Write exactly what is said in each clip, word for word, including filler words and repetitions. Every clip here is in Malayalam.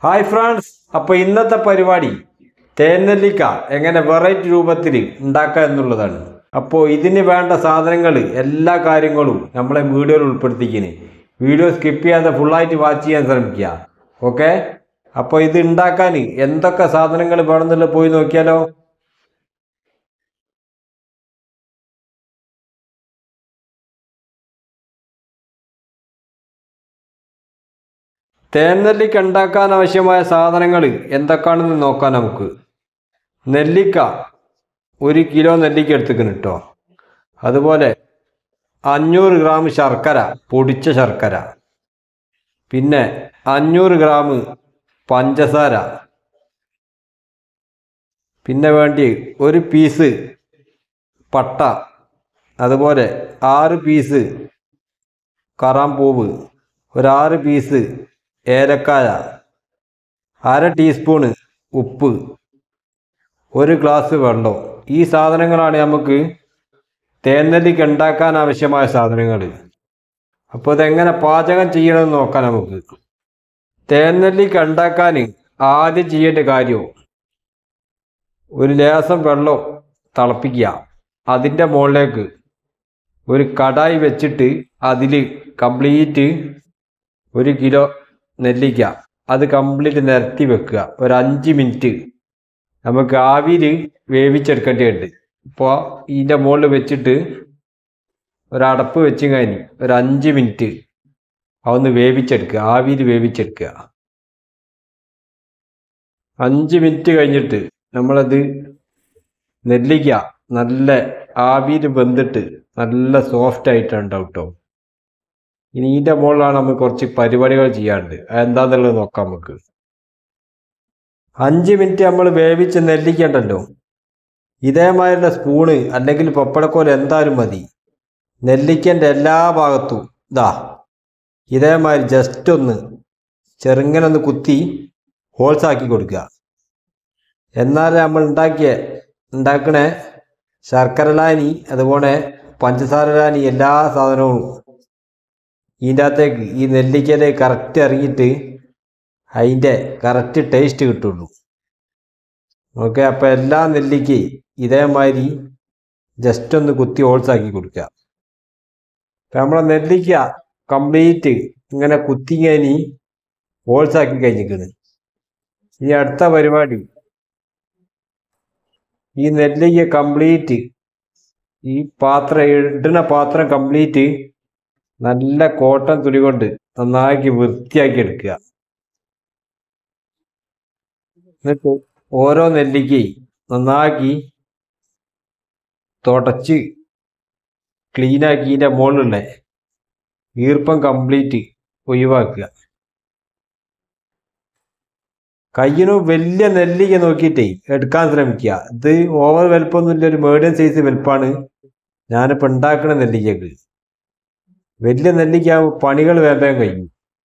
ഹായ് ഫ്രണ്ട്സ്, അപ്പോൾ ഇന്നത്തെ പരിപാടി തേനെല്ലിക്ക എങ്ങനെ വെറൈറ്റി രൂപത്തിൽ ഉണ്ടാക്കുക എന്നുള്ളതാണ്. അപ്പോൾ ഇതിന് വേണ്ട സാധനങ്ങൾ എല്ലാ കാര്യങ്ങളും നമ്മളെ വീഡിയോയിൽ ഉൾപ്പെടുത്തിക്കുന്നു. വീഡിയോ സ്കിപ്പ് ചെയ്യാതെ ഫുള്ളായിട്ട് വാച്ച് ചെയ്യാൻ ശ്രമിക്കുക. ഓക്കെ, അപ്പോൾ ഇത് ഉണ്ടാക്കാൻ എന്തൊക്കെ സാധനങ്ങൾ വേണമെന്നുള്ളത് പോയി നോക്കിയാലോ. തേനെല്ലിക്ക ഉണ്ടാക്കാൻ ആവശ്യമായ സാധനങ്ങൾ എന്തൊക്കെയാണെന്ന് നോക്കാം നമുക്ക്. നെല്ലിക്ക ഒരു കിലോ നെല്ലിക്ക എടുത്തിക്കണം കേട്ടോ. അതുപോലെ അഞ്ഞൂറ് ഗ്രാം ശർക്കര, പൊടിച്ച ശർക്കര. പിന്നെ അഞ്ഞൂറ് ഗ്രാം പഞ്ചസാര. പിന്നെ വേണ്ടി ഒരു പീസ് പട്ട. അതുപോലെ ആറ് പീസ് കറാമ്പൂവ്, ഒരാറ് പീസ് ഏലക്കായ, അര ടീസ്പൂണ് ഉപ്പ്, ഒരു ഗ്ലാസ് വെള്ളം. ഈ സാധനങ്ങളാണ് നമുക്ക് തേനെല്ലിക്ക ഉണ്ടാക്കാൻ ആവശ്യമായ സാധനങ്ങൾ. അപ്പോൾ ഇതെങ്ങനെ പാചകം ചെയ്യണമെന്ന് നോക്കാം നമുക്ക്. തേനെല്ലിക്ക ഉണ്ടാക്കാൻ ആദ്യം ചെയ്യേണ്ട കാര്യം, ഒരു ലേശം വെള്ളം തിളപ്പിക്കുക. അതിൻ്റെ മുകളിലേക്ക് ഒരു കടായി വെച്ചിട്ട് അതിൽ കംപ്ലീറ്റ് ഒരു കിലോ നെല്ലിക്ക അത് കംപ്ലീറ്റ് നിരത്തി വെക്കുക. ഒരു അഞ്ച് മിനിറ്റ് നമുക്ക് ആവിയിൽ വേവിച്ചെടുക്കേണ്ടതുണ്ട്. ഇപ്പോൾ ഇതിൻ്റെ മുകളിൽ വെച്ചിട്ട് ഒരടപ്പ് വെച്ച് കഴിഞ്ഞ് ഒരു അഞ്ച് മിനിറ്റ് അതൊന്ന് വേവിച്ചെടുക്കുക, ആവിയിൽ വേവിച്ചെടുക്കുക. അഞ്ച് മിനിറ്റ് കഴിഞ്ഞിട്ട് നമ്മളത് നെല്ലിക്ക നല്ല ആവിയിൽ വെന്തിട്ട് നല്ല സോഫ്റ്റ് ആയിട്ടുണ്ടാവും കേട്ടോ. ഇനി ഇതിൻ്റെ മുകളിലാണ് നമുക്ക് കുറച്ച് പരിപാടികൾ ചെയ്യാറുണ്ട്. അതെന്താന്നുള്ളത് നോക്കാം നമുക്ക്. അഞ്ച് മിനിറ്റ് നമ്മൾ വേവിച്ച് നെല്ലിക്ക ഉണ്ടല്ലോ, ഇതേമാതിരിയുള്ള സ്പൂണ് അല്ലെങ്കിൽ പപ്പടക്കോൽ എന്തായാലും മതി. നെല്ലിക്കൻ്റെ എല്ലാ ഭാഗത്തും ഇതാ ഇതേമാതിരി ജസ്റ്റ് ഒന്ന് ചെറുങ്ങനെ ഒന്ന് കുത്തി ഹോൾസ് ആക്കി കൊടുക്കുക. എന്നാലേ നമ്മൾ ഉണ്ടാക്കിയ ഉണ്ടാക്കണ ശർക്കര ലായനി അതുപോലെ പഞ്ചസാര ലായനി എല്ലാ സാധനവും ഇതിൻ്റെ അകത്തേക്ക് ഈ നെല്ലിക്കയിലേക്ക് കറക്റ്റ് ഇറങ്ങിയിട്ട് അതിൻ്റെ കറക്റ്റ് ടേസ്റ്റ് കിട്ടുള്ളൂ. ഓക്കെ, അപ്പോൾ എല്ലാ നെല്ലിക്കയും ഇതേമാതിരി ജസ്റ്റ് ഒന്ന് കുത്തി ഹോൾസാക്കി കൊടുക്കുക. അപ്പം നമ്മളെ നെല്ലിക്ക കംപ്ലീറ്റ് ഇങ്ങനെ കുത്തി കഴിഞ്ഞ് ഹോൾസാക്കി കഴിഞ്ഞിരിക്കുന്നത്. ഇനി അടുത്ത പരിപാടി, ഈ നെല്ലിക്ക കംപ്ലീറ്റ് ഈ പാത്രം ഇടുന്ന പാത്രം കംപ്ലീറ്റ് നല്ല കോട്ടൺ തുണി കൊണ്ട് നന്നാക്കി വൃത്തിയാക്കി എടുക്കുക. എന്നിട്ട് ഓരോ നെല്ലിക്കയും നന്നാക്കി തുടച്ച് ക്ലീനാക്കി ഇതിൻ്റെ മുകളിലുള്ള ഈർപ്പം കംപ്ലീറ്റ് ഒഴിവാക്കുക. കയ്യിന് വലിയ നെല്ലിക്ക നോക്കിയിട്ടേ എടുക്കാൻ ശ്രമിക്കുക. ഇത് ഓവർ വലുപ്പമൊന്നുമില്ല, ഒരു മീഡിയം സൈസ് വലുപ്പമാണ് ഞാനിപ്പോൾ ഉണ്ടാക്കുന്ന നെല്ലിക്കക്ക്. വലിയ നെല്ലിക്ക പണികൾ വേഗം കഴിയും.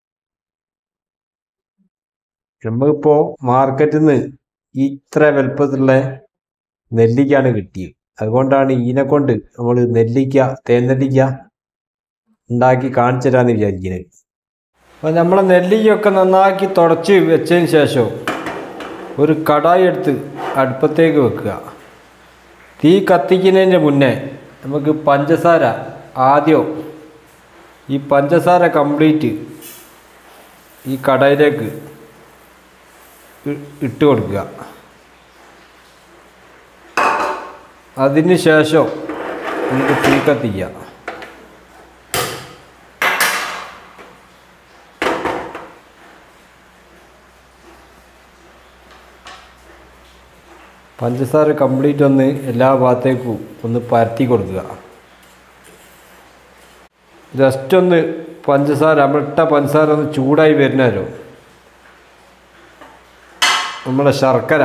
നമുക്കിപ്പോൾ മാർക്കറ്റിൽ നിന്ന് ഇത്ര വലുപ്പത്തിലുള്ള നെല്ലിക്കയാണ് കിട്ടിയത്. അതുകൊണ്ടാണ് ഇതിനെ കൊണ്ട് നമ്മൾ നെല്ലിക്ക തേനെല്ലിക്ക ഉണ്ടാക്കി കാണിച്ചു തരാമെന്ന് വിചാരിക്കുന്നത്. അപ്പോൾ നമ്മളെ നെല്ലിക്കയൊക്കെ നന്നാക്കി തുടച്ച് വെച്ചതിന് ശേഷം ഒരു കടായി എടുത്ത് അടുപ്പത്തേക്ക് വെക്കുക. തീ കത്തിക്കുന്നതിന് മുന്നേ നമുക്ക് പഞ്ചസാര ആദ്യം ഈ പഞ്ചസാര കംപ്ലീറ്റ് ഈ കടായിലേക്ക് ഇട്ട് കൊടുക്കുക. അതിന് ശേഷം നമുക്ക് തീ കത്തിക്കുക. പഞ്ചസാര കംപ്ലീറ്റ് ഒന്ന് എല്ലാ ഭാഗത്തേക്കും ഒന്ന് പരത്തി കൊടുക്കുക. ജസ്റ്റ് ഒന്ന് പഞ്ചസാര നമ്മളിട്ട പഞ്ചസാര ഒന്ന് ചൂടായി വരുന്നല്ലോ നമ്മളെ ശർക്കര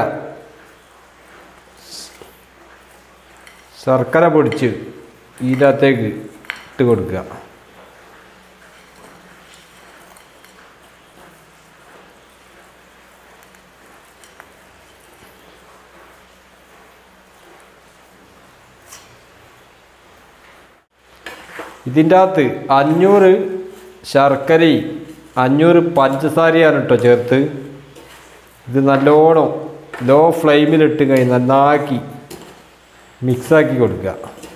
ശർക്കര പൊടിച്ച് ഇതിനകത്തേക്ക് ഇട്ട് കൊടുക്കുക. ഇതിൻ്റെ അകത്ത് അഞ്ഞൂറ് ശർക്കരയും അഞ്ഞൂറ് പഞ്ചസാരയാണ് കേട്ടോ ചേർത്ത് ഇത് നല്ലോണം ലോ ഫ്ലെയിമിലിട്ട് കഴിഞ്ഞ് നന്നാക്കി മിക്സാക്കി കൊടുക്കുക.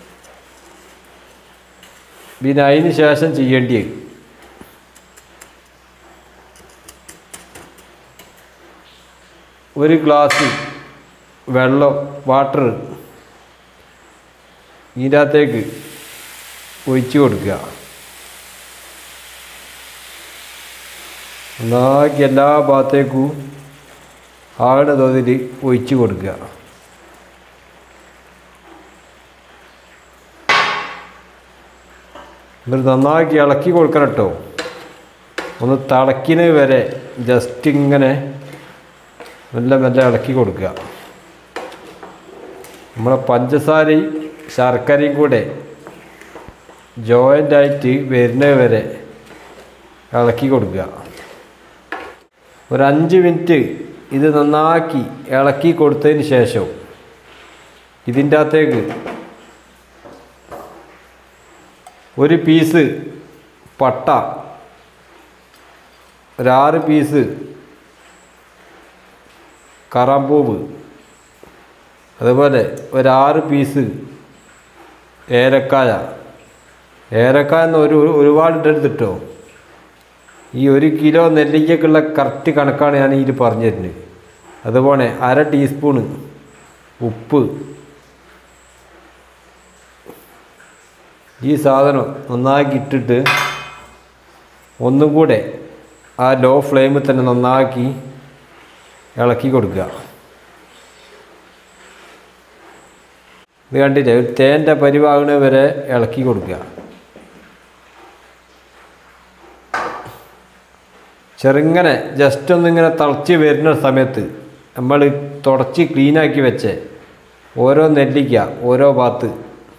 പിന്നെ അതിന് ശേഷം ചെയ്യേണ്ടത് ഒരു ഗ്ലാസ് വെള്ളം വാട്ടർ ഇതിൻ്റെ അകത്തേക്ക് ഒഴിച്ച് കൊടുക്കുക. നന്നാക്കി എല്ലാ ഭാഗത്തേക്കും ആകണ തോതിൽ ഒഴിച്ച് കൊടുക്കുക. എന്നിട്ട് നന്നാക്കി ഇളക്കി കൊടുക്കണം കേട്ടോ. ഒന്ന് തിളക്കിന് വരെ ജസ്റ്റ് ഇങ്ങനെ മെല്ലെ മെല്ലെ ഇളക്കി കൊടുക്കുക. നമ്മളെ പഞ്ചസാരയും ശർക്കരയും കൂടെ ജോയിൻ്റായിട്ട് വരുന്നത് വരെ ഇളക്കി കൊടുക്കുക. ഒരു അഞ്ച് മിനിറ്റ് ഇത് നന്നാക്കി ഇളക്കി കൊടുത്തതിന് ശേഷം ഇതിൻ്റെ അകത്തേക്ക് ഒരു പീസ് പട്ട, ഒരാറ് പീസ് കറാമ്പൂവ്, അതുപോലെ ഒരാറ് പീസ് ഏലക്കായ. ഏലക്കായ എന്ന് ഒരു ഒരുപാട് ഇട്ടെടുത്തിട്ടോ. ഈ ഒരു കിലോ നെല്ലിക്കയ്ക്കുള്ള കറക്റ്റ് കണക്കാണ് ഞാൻ ഇതിൽ പറഞ്ഞു തരുന്നത്. അതുപോലെ അര ടീസ്പൂണ് ഉപ്പ്. ഈ സാധനം നന്നാക്കി ഇട്ടിട്ട് ഒന്നും കൂടെ ആ ലോ ഫ്ലെയിമിൽ തന്നെ നന്നാക്കി ഇളക്കി കൊടുക്കുക. ഇത് കണ്ടില്ലേ, ഒരു തേൻ്റെ പരിവാകുന്ന വരെ ഇളക്കി കൊടുക്കുക. ചെറുങ്ങനെ ജസ്റ്റ് ഒന്നിങ്ങനെ തിളച്ച് വരുന്ന സമയത്ത് നമ്മൾ തുടച്ച് ക്ലീനാക്കി വെച്ച് ഓരോ നെല്ലിക്ക ഓരോ ഭാഗത്ത്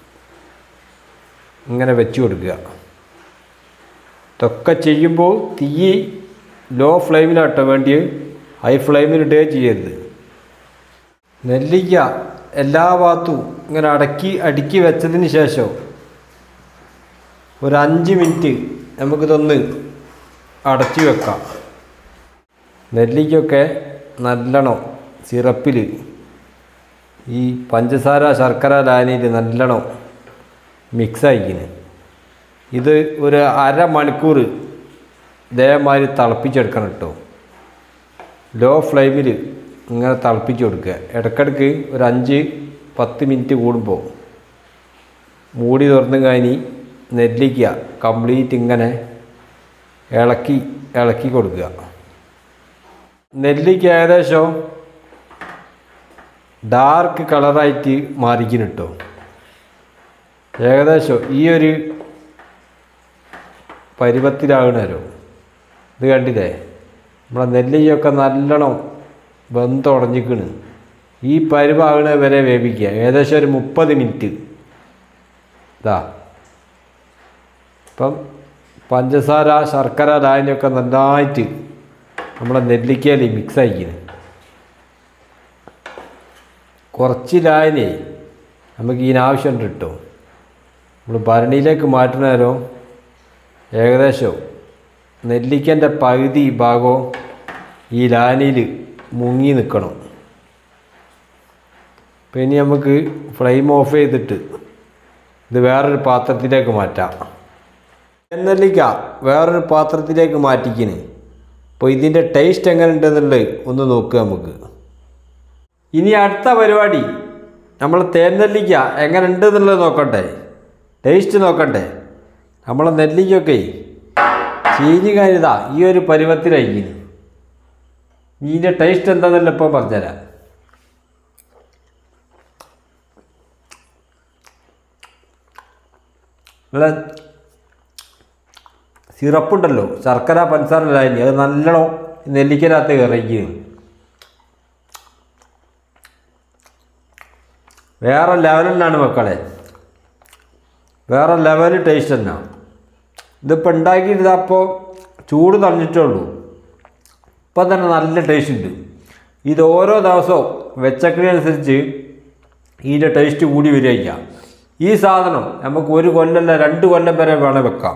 ഇങ്ങനെ വെച്ച് കൊടുക്കുക. ഇതൊക്കെ ചെയ്യുമ്പോൾ തീ ലോ ഫ്ലെയിമിലാട്ടോ വേണ്ടി, ഹൈ ഫ്ലെയിമിലിട്ടേ ചെയ്യരുത്. നെല്ലിക്ക എല്ലാ ഭാഗത്തും ഇങ്ങനെ അടക്കി അടുക്കി വെച്ചതിന് ശേഷം ഒരു അഞ്ച് മിനിറ്റ് നമുക്കിതൊന്ന് അടച്ചു വെക്കാം. നെല്ലിക്കൊക്കെ നല്ലോണം സിറപ്പിൽ ഈ പഞ്ചസാര ശർക്കര ലായനിയിൽ നല്ലോണം മിക്സായിക്കുന്നു. ഇത് ഒരു അരമണിക്കൂർ ഇതേമാതിരി തിളപ്പിച്ചെടുക്കണം കേട്ടോ. ലോ ഫ്ലെയിമിൽ ഇങ്ങനെ തിളപ്പിച്ച് കൊടുക്കുക. ഇടയ്ക്കിടയ്ക്ക് ഒരു അഞ്ച് പത്ത് മിനിറ്റ് കൂടുമ്പോൾ മൂടി തുറന്ന് കഴിഞ്ഞ് നെല്ലിക്ക കംപ്ലീറ്റ് ഇങ്ങനെ ഇളക്കി ഇളക്കി കൊടുക്കുക. നെല്ലിക്ക ഏകദേശം ഡാർക്ക് കളറായിട്ട് മാറിക്കുന്നു കേട്ടോ. ഏകദേശം ഈ ഒരു പരുവത്തിലാകണമല്ലോ. ഇത് കണ്ടില്ലേ, നമ്മളെ നെല്ലിക്കയൊക്കെ നല്ലോണം വെന്തുടഞ്ഞിക്കണ്. ഈ പരുവാകണ വരെ വേവിക്കുക. ഏകദേശം ഒരു മുപ്പത് മിനിറ്റ്. ഇതാ ഇപ്പം പഞ്ചസാര ശർക്കര ലായനിയൊക്കെ നന്നായിട്ട് നമ്മളെ നെല്ലിക്കയിൽ മിക്സ് ആയിക്കുന്നു. കുറച്ച് ലായനി നമുക്ക് ഇതിനാവശ്യമുണ്ട് കേട്ടോ. നമ്മൾ ഭരണിയിലേക്ക് മാറ്റുന്നേരം ഏകദേശം നെല്ലിക്കൻ്റെ പകുതി ഭാഗവും ഈ ലായനിയിൽ മുങ്ങി നിൽക്കണം. പിന്നെ നമുക്ക് ഫ്ലെയിം ഓഫ് ചെയ്തിട്ട് ഇത് വേറൊരു പാത്രത്തിലേക്ക് മാറ്റാം. നെല്ലിക്ക വേറൊരു പാത്രത്തിലേക്ക് മാറ്റിക്കിന്. അപ്പോൾ ഇതിൻ്റെ ടേസ്റ്റ് എങ്ങനെ ഉണ്ടെന്നുള്ളത് ഒന്ന് നോക്കുക നമുക്ക്. ഇനി അടുത്ത പരിപാടി നമ്മൾ തേൻ നെല്ലിക്ക എങ്ങനെ ഉണ്ട് എന്നുള്ളത് നോക്കട്ടെ, ടേസ്റ്റ് നോക്കട്ടെ. നമ്മളെ നെല്ലിക്കൊക്കെ ചീഞ്ഞ് കഴിഞ്ഞതാ ഈ ഒരു പരുവത്തിലായിരിക്കുന്നു. ഇതിൻ്റെ ടേസ്റ്റ് എന്താണെന്നല്ല ഇപ്പോൾ പറഞ്ഞുതരാം. നല്ല സിറപ്പുണ്ടല്ലോ, ശർക്കര പഞ്ചസാര ലായനി, അത് നല്ലോണം നെല്ലിക്കകത്ത് ഇറങ്ങിക്കുന്നു. വേറെ ലെവലിലാണ് മക്കളെ, വേറെ ലെവൽ ടേസ്റ്റ് തന്നെ. ഇതിപ്പോൾ ഉണ്ടാക്കിയിട്ട് അപ്പോൾ ചൂട് തണിഞ്ഞിട്ടുള്ളൂ, ഇപ്പം തന്നെ നല്ല ടേസ്റ്റ് ഉണ്ട്. ഇത് ഓരോ ദിവസവും വെച്ചക്കടിയനുസരിച്ച് ഇതിൻ്റെ ടേസ്റ്റ് കൂടി വരികയില്ല. ഈ സാധനം നമുക്ക് ഒരു കൊല്ലമല്ല രണ്ട് കൊല്ലം വരെ വേണം വെക്കാം.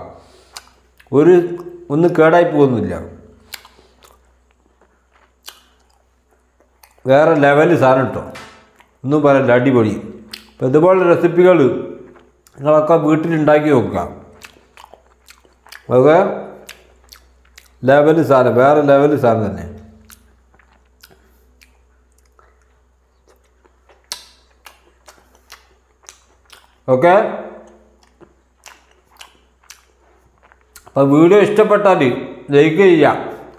ഒരു ഒന്നും കേടായി പോകുന്നില്ല. വേറെ ലെവൽ സാധനം കേട്ടോ, ഒന്നും പറയല്ല, അടിപൊളി. അപ്പോൾ ഇതുപോലുള്ള റെസിപ്പികൾ നിങ്ങളൊക്കെ വീട്ടിലുണ്ടാക്കി നോക്കുക. അതൊക്കെ ലെവൽ സാധനം, വേറെ ലെവൽ സാധനം തന്നെ. ഓക്കെ, അപ്പോൾ വീഡിയോ ഇഷ്ടപ്പെട്ടാൽ ലൈക്ക് ചെയ്യുക,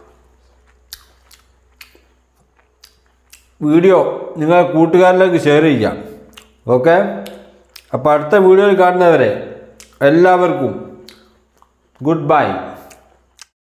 വീഡിയോ നിങ്ങളുടെ കൂട്ടുകാരിലേക്ക് ഷെയർ ചെയ്യുക. ഓക്കെ, അപ്പോൾ അടുത്ത വീഡിയോയിൽ കാണുന്നവരെ എല്ലാവർക്കും ഗുഡ് ബൈ.